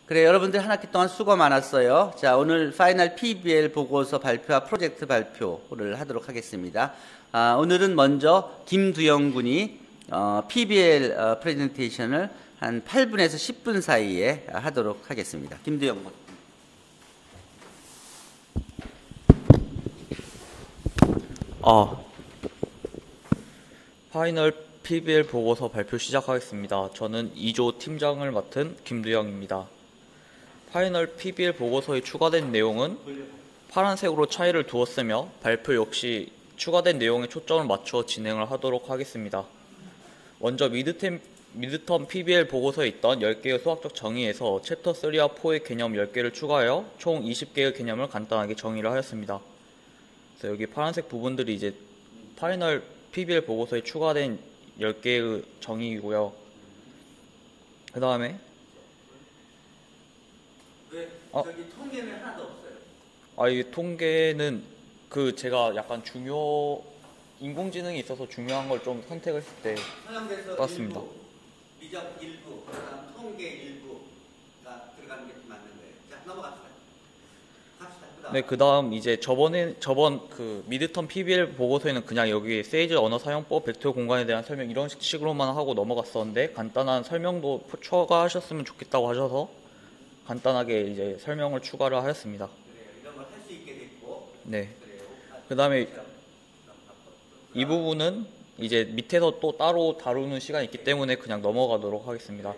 그래, 여러분들 한 학기 동안 수고 많았어요. 자, 오늘 파이널 PBL 보고서 발표와 프로젝트 발표를 하도록 하겠습니다. 오늘은 먼저 김두영 군이 PBL 프레젠테이션을 한 8분에서 10분 사이에 하도록 하겠습니다. 김두영 군. 파이널 PBL 보고서 발표 시작하겠습니다. 저는 2조 팀장을 맡은 김두영입니다. 파이널 PBL 보고서에 추가된 내용은 파란색으로 차이를 두었으며 발표 역시 추가된 내용에 초점을 맞춰 진행을 하도록 하겠습니다. 먼저 미드텀 PBL 보고서에 있던 10개의 수학적 정의에서 챕터 3와 4의 개념 10개를 추가하여 총 20개의 개념을 간단하게 정의를 하였습니다. 그래서 여기 파란색 부분들이 이제 파이널 PBL 보고서에 추가된 10개의 정의이고요. 그 다음에 왜 저기 통계는 하나도 없어요? 이 통계는 제가 약간 인공지능이 있어서 중요한 걸 좀 선택을 했을 때 봤습니다. 일부, 미적 일부, 그다음 통계 일부가 들어가는 게 맞는 거예요. 자, 넘어갑시다. 네, 그 다음 이제 저번 미드텀 PBL 보고서에는 그냥 여기 세이즈 언어 사용법, 벡터 공간에 대한 설명 이런 식으로만 하고 넘어갔었는데 간단한 설명도 추가하셨으면 좋겠다고 하셔서 간단하게 이제 설명을 추가를 하였습니다. 그래요. 이런 걸 할 수 있게 됐고. 네. 그 다음에 이 부분은 이제 밑에서 또 따로 다루는 시간이 있기 때문에 그냥 넘어가도록 하겠습니다.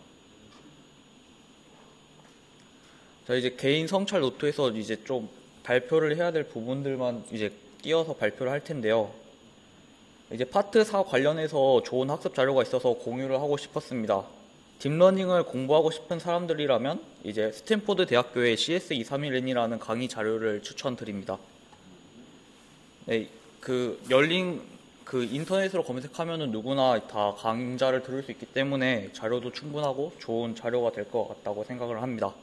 자, 이제 개인 성찰 노트에서 이제 좀 발표를 해야 될 부분들만 이제 띄어서 발표를 할 텐데요. 이제 파트 4 관련해서 좋은 학습 자료가 있어서 공유를 하고 싶었습니다. 딥러닝을 공부하고 싶은 사람들이라면 이제 스탠포드 대학교의 CS231N이라는 강의 자료를 추천드립니다. 네, 인터넷으로 검색하면은 누구나 다 강좌를 들을 수 있기 때문에 자료도 충분하고 좋은 자료가 될 것 같다고 생각을 합니다.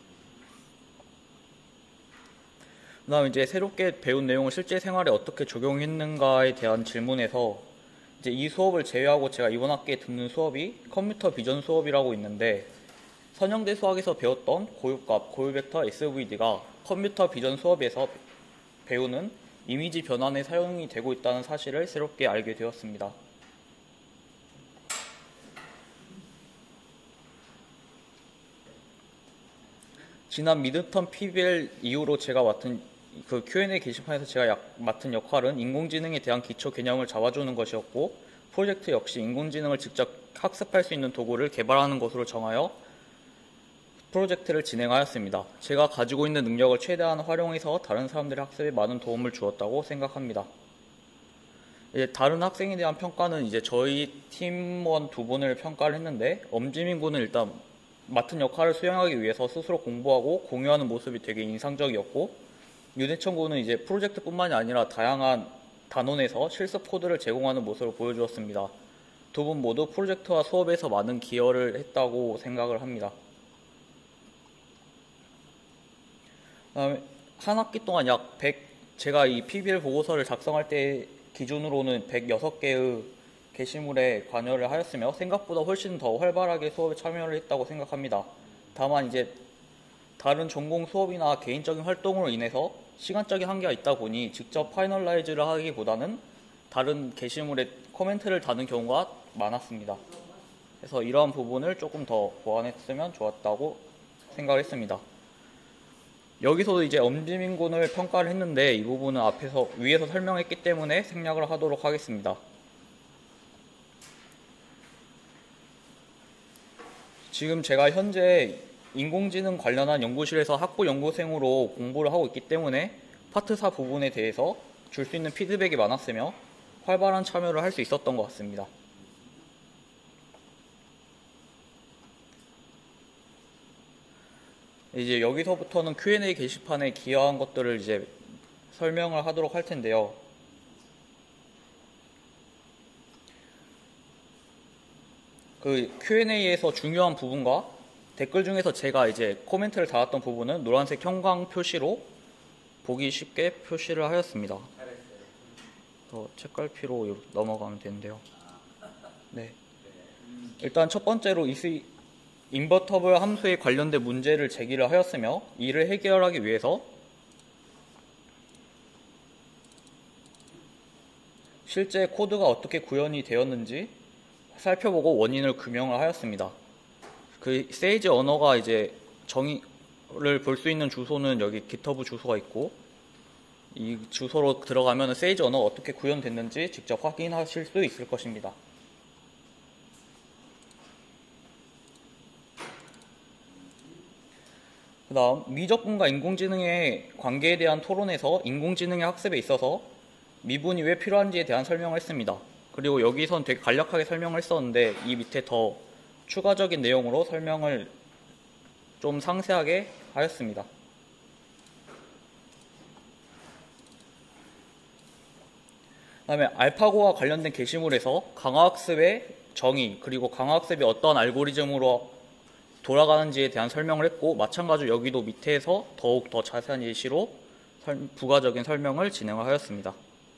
그 다음 이제 새롭게 배운 내용을 실제 생활에 어떻게 적용했는가에 대한 질문에서 이제 이 수업을 제외하고 제가 이번 학기에 듣는 수업이 컴퓨터 비전 수업이라고 있는데 선형대 수학에서 배웠던 고유값, 고유벡터 SVD가 컴퓨터 비전 수업에서 배우는 이미지 변환에 사용이 되고 있다는 사실을 새롭게 알게 되었습니다. 지난 미드텀 PBL 이후로 제가 맡은 Q&A 게시판에서 제가 맡은 역할은 인공지능에 대한 기초 개념을 잡아주는 것이었고 프로젝트 역시 인공지능을 직접 학습할 수 있는 도구를 개발하는 것으로 정하여 프로젝트를 진행하였습니다. 제가 가지고 있는 능력을 최대한 활용해서 다른 사람들의 학습에 많은 도움을 주었다고 생각합니다. 이제 다른 학생에 대한 평가는 이제 저희 팀원 2분을 평가를 했는데 엄지민 군은 일단 맡은 역할을 수행하기 위해서 스스로 공부하고 공유하는 모습이 되게 인상적이었고 유대천 군은 이제 프로젝트뿐만이 아니라 다양한 단원에서 실습 코드를 제공하는 모습을 보여주었습니다. 2분 모두 프로젝트와 수업에서 많은 기여를 했다고 생각을 합니다. 그다음에 한 학기 동안 제가 이 PBL 보고서를 작성할 때 기준으로는 106개의 게시물에 관여를 하였으며 생각보다 훨씬 더 활발하게 수업에 참여를 했다고 생각합니다. 다만 이제 다른 전공 수업이나 개인적인 활동으로 인해서 시간적인 한계가 있다 보니 직접 파이널라이즈를 하기보다는 다른 게시물에 코멘트를 다는 경우가 많았습니다. 그래서 이러한 부분을 조금 더 보완했으면 좋았다고 생각했습니다. 여기서도 이제 엄지민 군을 평가를 했는데 이 부분은 위에서 설명했기 때문에 생략을 하도록 하겠습니다. 지금 제가 현재 인공지능 관련한 연구실에서 학부 연구생으로 공부를 하고 있기 때문에 파트 4 부분에 대해서 줄 수 있는 피드백이 많았으며 활발한 참여를 할 수 있었던 것 같습니다. 이제 여기서부터는 Q&A 게시판에 기여한 것들을 이제 설명을 하도록 할 텐데요. Q&A에서 중요한 부분과 댓글 중에서 제가 이제 코멘트를 달았던 부분은 노란색 형광 표시로 보기 쉽게 표시를 하였습니다. 책갈피로 넘어가면 되는데요. 네. 일단 첫 번째로 인버터블 함수에 관련된 문제를 제기를 하였으며 이를 해결하기 위해서 실제 코드가 어떻게 구현이 되었는지 살펴보고 원인을 규명을 하였습니다. 그 세이지 언어가 이제 정의를 볼 수 있는 주소는 여기 GitHub 주소가 있고, 이 주소로 들어가면 세이지 언어가 어떻게 구현됐는지 직접 확인하실 수 있을 것입니다. 그 다음 미적분과 인공지능의 관계에 대한 토론에서 인공지능의 학습에 있어서 미분이 왜 필요한지에 대한 설명을 했습니다. 그리고 여기선 되게 간략하게 설명을 했었는데 이 밑에 더 추가적인 내용으로 설명을 좀 상세하게 하였습니다. 그 다음에 알파고와 관련된 게시물에서 강화학습의 정의, 그리고 강화학습이 어떤 알고리즘으로 돌아가는지에 대한 설명을 했고, 마찬가지로 여기도 밑에서 더욱 더 자세한 예시로 부가적인 설명을 진행을 하였습니다.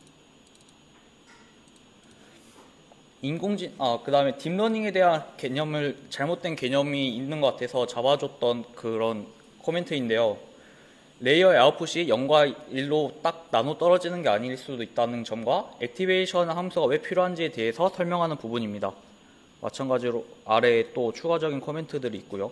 그 다음에 딥러닝에 대한 잘못된 개념이 있는 것 같아서 잡아줬던 그런 코멘트인데요. 레이어의 아웃풋이 0과 1로 딱 나눠 떨어지는 게 아닐 수도 있다는 점과 액티베이션 함수가 왜 필요한지에 대해서 설명하는 부분입니다. 마찬가지로 아래에 또 추가적인 코멘트들이 있고요.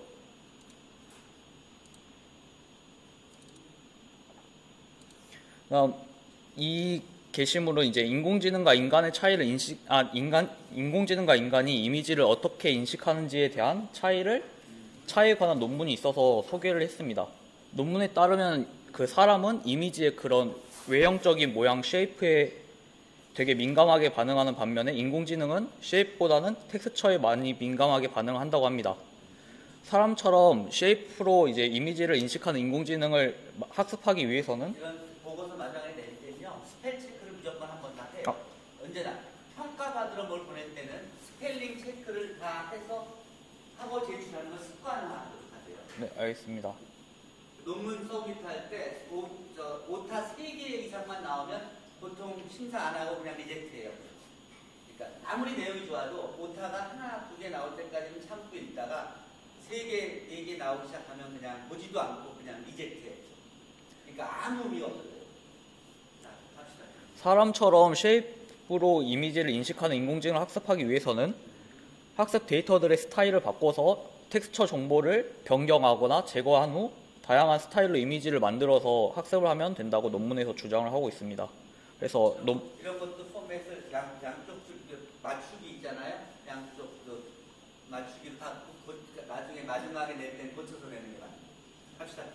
그다음 이 게시물은 이제 인공지능과 인간의 차이를 인공지능과 인간이 이미지를 어떻게 인식하는지에 대한 차이에 관한 논문이 있어서 소개를 했습니다. 논문에 따르면 그 사람은 이미지의 그런 외형적인 모양, 쉐이프에 되게 민감하게 반응하는 반면에 인공지능은 쉐이프보다는 텍스처에 많이 민감하게 반응한다고 합니다. 사람처럼 쉐이프로 이제 이미지를 인식하는 인공지능을 학습하기 위해서는 이런 보고서 마지막에 낼 때는요, 스펠 체크를 무조건 한번 다 해요. 언제나 평가받으러 뭘 보낼 때는 스펠링 체크를 다 해서 하고 제출하는 걸 습관화하도록 하세요. 네, 알겠습니다. 논문 서밋할 때 오타 3개 이상만 나오면 보통 심사 안 하고 그냥 리젝트해요. 그러니까 아무리 내용이 좋아도 오타가 하나, 2개 나올 때까지는 참고 있다가 3개, 4개 나오기 시작하면 그냥 보지도 않고 그냥 리젝트해요. 그러니까 아무 의미가 없어요. 자, 갑시다. 사람처럼 쉐이프로 이미지를 인식하는 인공지능을 학습하기 위해서는 학습 데이터들의 스타일을 바꿔서 텍스처 정보를 변경하거나 제거한 후 다양한 스타일로 이미지를 만들어서 학습을 하면 된다고 논문에서 주장을 하고 있습니다. 그래서 이런 것도 포맷을 양쪽 맞추기 있잖아요. 양쪽 맞추기를 다 나중에 마지막에 낼 때는 고쳐서 내는 게 맞아요. 합시다.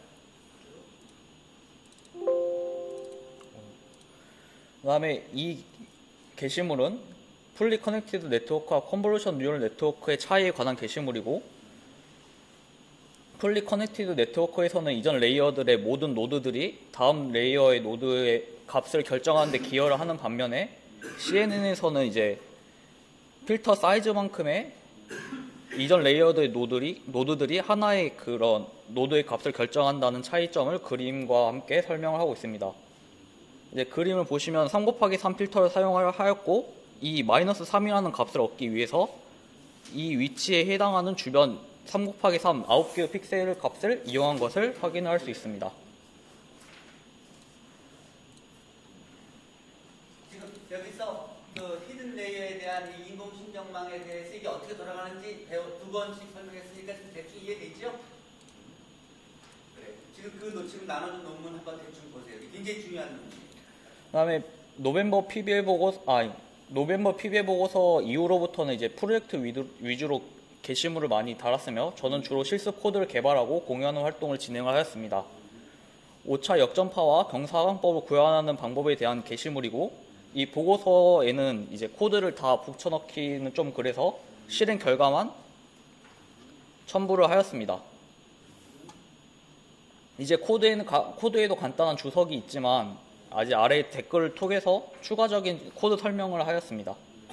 그 다음에 이 게시물은 풀리 커넥티드 네트워크와 컨볼루션 뉴럴 네트워크의 차이에 관한 게시물이고, 풀리 커넥티드 네트워크에서는 이전 레이어들의 모든 노드들이 다음 레이어의 노드의 값을 결정하는 데 기여를 하는 반면에 CNN에서는 이제 필터 사이즈만큼의 이전 레이어들의 노드들이 하나의 그런 노드의 값을 결정한다는 차이점을 그림과 함께 설명을 하고 있습니다. 이제 그림을 보시면 3 곱하기 3 필터를 사용을 하였고, 이 마이너스 3이라는 값을 얻기 위해서 이 위치에 해당하는 주변 3 곱하기 3 9개의 픽셀 값을 이용한 것을 확인할 수 있습니다. 지금 여기서 그 히든 레이어에 대한 이 인공신경망에 대해서 이게 어떻게 돌아가는지 2번씩 설명했으니까 지금 대충 이해되죠? 그래. 지금 나눠준 논문 한번 대충 보세요. 굉장히 중요한 논문. 그 다음에 노벰버 PBL 보고서 이후로부터는 이제 프로젝트 위주로 게시물을 많이 달았으며, 저는 주로 실습 코드를 개발하고 공유하는 활동을 진행을 하였습니다. 5차 역전파와 경사항법을 구현하는 방법에 대한 게시물이고, 이 보고서에는 이제 코드를 다 붙여넣기는 좀 그래서 실행 결과만 첨부를 하였습니다. 이제 코드에도 간단한 주석이 있지만 아직 아래 댓글을 통해서 추가적인 코드 설명을 하였습니다.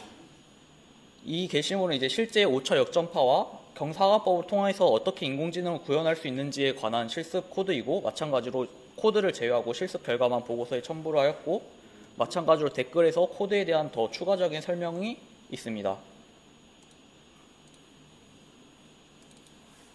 이 게시물은 이제 실제 5차 역전파와 경사항법을 통해서 어떻게 인공지능을 구현할 수 있는지에 관한 실습 코드이고, 마찬가지로 코드를 제외하고 실습 결과만 보고서에 첨부를 하였고, 마찬가지로 댓글에서 코드에 대한 더 추가적인 설명이 있습니다.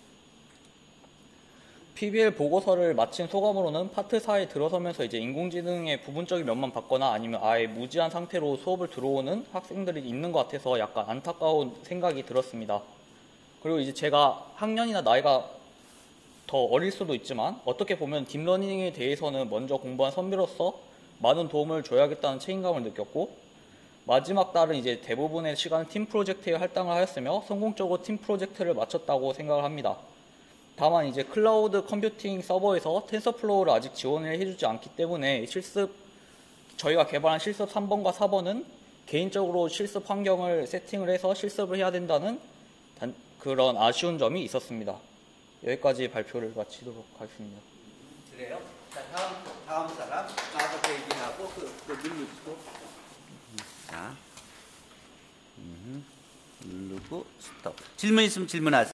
PBL 보고서를 마친 소감으로는 파트 4에 들어서면서 이제 인공지능의 부분적인 면만 봤거나 아니면 아예 무지한 상태로 수업을 들어오는 학생들이 있는 것 같아서 약간 안타까운 생각이 들었습니다. 그리고 이제 제가 학년이나 나이가 더 어릴 수도 있지만 어떻게 보면 딥러닝에 대해서는 먼저 공부한 선배로서 많은 도움을 줘야겠다는 책임감을 느꼈고, 마지막 달은 이제 대부분의 시간을 팀 프로젝트에 할당을 하였으며 성공적으로 팀 프로젝트를 마쳤다고 생각을 합니다. 다만 이제 클라우드 컴퓨팅 서버에서 텐서플로우를 아직 지원을 해주지 않기 때문에 저희가 개발한 실습 3번과 4번은 개인적으로 실습 환경을 세팅을 해서 실습을 해야 된다는 그런 아쉬운 점이 있었습니다. 여기까지 발표를 마치도록 하겠습니다. 그래요? 자, 다음 사람 나와서 얘기하고 그 누르고 자 누르고 스톱. 질문 있으면 질문하세요.